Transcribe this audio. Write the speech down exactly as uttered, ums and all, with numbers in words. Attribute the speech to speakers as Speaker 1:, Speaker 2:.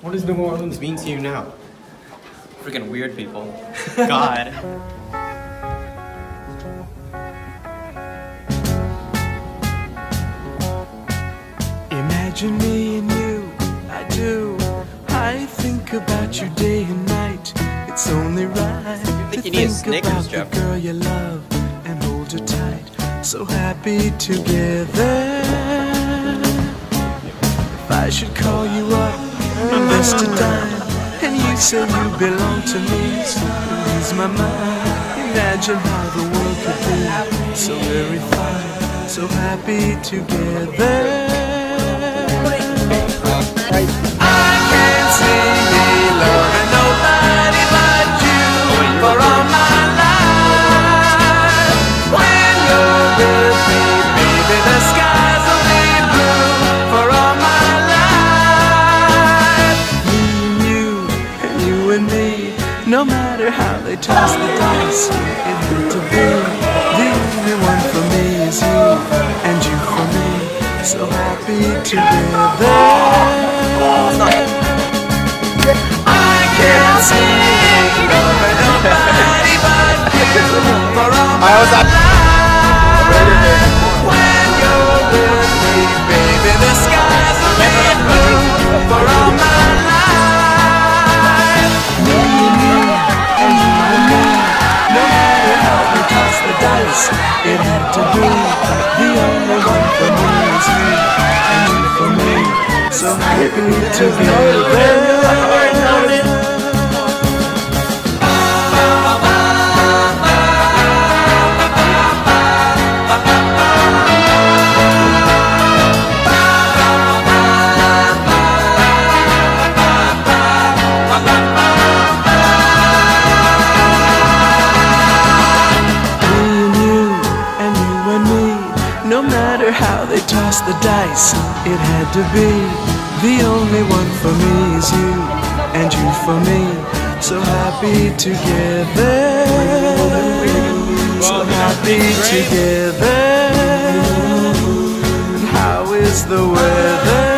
Speaker 1: What does New Orleans mean to you now?
Speaker 2: Freaking weird people. God.
Speaker 3: Imagine me and you, I do. I think about you day and night. It's only right to
Speaker 2: think you need a
Speaker 3: think
Speaker 2: Snickers,
Speaker 3: about the
Speaker 2: Jeff.
Speaker 3: girl you love and hold her tight. So happy together. If I should call you up, invest a dime, and you say you belong to me, ease my mind. Imagine how the world could be so very fine, so happy together. I can't see me loving nobody but you for all my life. When you're with me, baby, the skies will be blue for all my life. Me and you, and you and me, no matter how they toss the dice, it had to be. The only one for me is you, and you for me, so happy together. I can't see loving nobody but you for all my life. When you're with me, baby, the skies will be blue for all my life. Me and you, and you and me, no matter how we toss the dice, it had to be. The only one for me is you, and you for me, so happy together. No matter how they toss the dice, it had to be. The only one for me is you, and you for me, so happy together. So happy together. And how is the weather?